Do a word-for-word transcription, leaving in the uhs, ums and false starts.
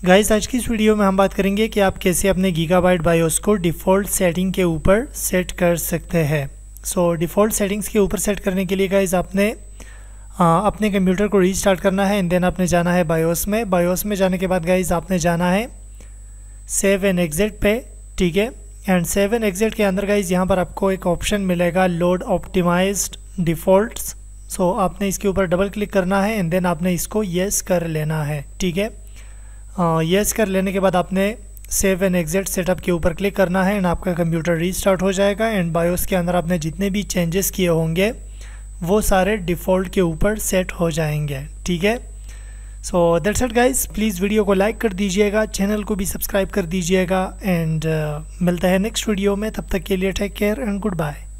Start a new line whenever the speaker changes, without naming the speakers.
Guys आज की इस वीडियो में हम बात करेंगे कि आप कैसे अपने गीगाबाइट बायोस को डिफ़ॉल्ट सेटिंग के ऊपर सेट कर सकते हैं। सो डिफ़ॉल्ट सेटिंग्स के ऊपर सेट करने के लिए गाइस आपने आ, अपने कंप्यूटर को रीस्टार्ट करना है एंड देन आपने जाना है बायोस में। बायोस में जाने के बाद गाइस आपने जाना है सेव एंड एग्जिट पे, ठीक है। एंड सेव एंड एग्जिट के अंदर गाइस यहाँ पर आपको एक ऑप्शन मिलेगा लोड ऑप्टिमाइज्ड डिफ़ॉल्ट्स। सो आपने इसके ऊपर डबल क्लिक करना है एंड देन आपने इसको येस कर लेना है, ठीक है। येस uh, कर लेने के बाद आपने सेव एंड एग्जिट सेटअप के ऊपर क्लिक करना है एंड आपका कंप्यूटर रीस्टार्ट हो जाएगा। एंड बायोस के अंदर आपने जितने भी चेंजेस किए होंगे वो सारे डिफ़ॉल्ट के ऊपर सेट हो जाएंगे, ठीक है। So that's it guys, please video को लाइक कर दीजिएगा, चैनल को भी सब्सक्राइब कर दीजिएगा एंड uh, मिलता है नेक्स्ट वीडियो में। तब तक के लिए take care and good bye.